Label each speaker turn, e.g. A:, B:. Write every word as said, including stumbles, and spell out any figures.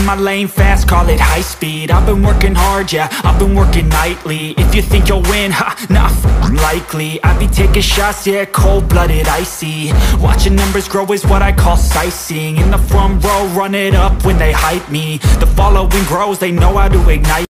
A: my lane fast, call it high speed. I've been working hard, yeah, I've been working nightly. If you think you'll win, ha, not f***ing likely. I be taking shots, yeah, cold-blooded, icy. Watching numbers grow is what I call sightseeing. In the front row, run it up when they hype me. The following grows, they know how to ignite